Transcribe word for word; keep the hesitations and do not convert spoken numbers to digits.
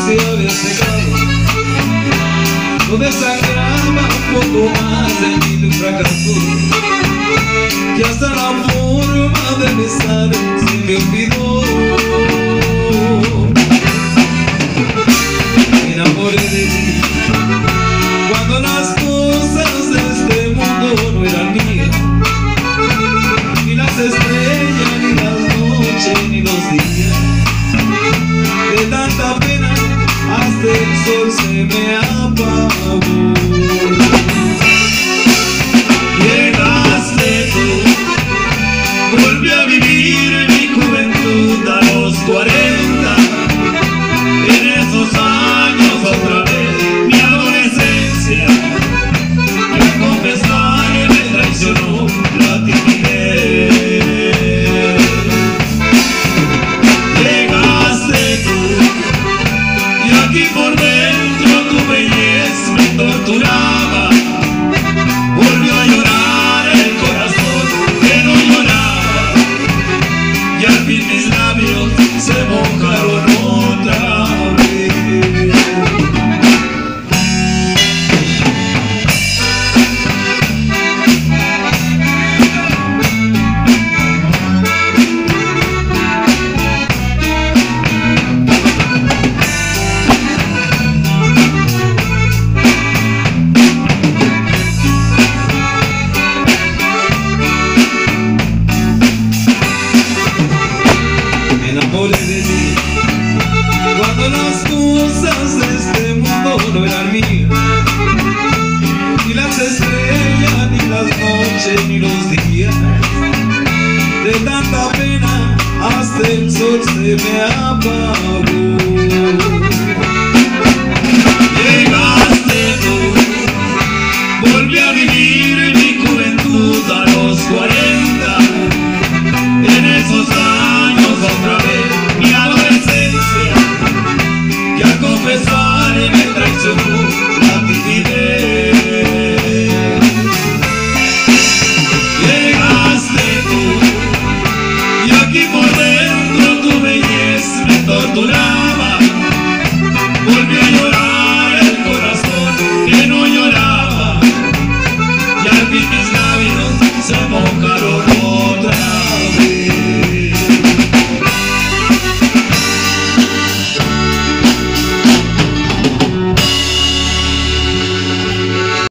se había secado, donde sangraba un poco más de mí tu fracaso, que hasta la forma de besar se me olvidó. Me enamoré de ti cuando las cosas de este mundo no eran mías, ni las estrellas, ni las noches, ni los días. De tanta pena hasta el sol se me ha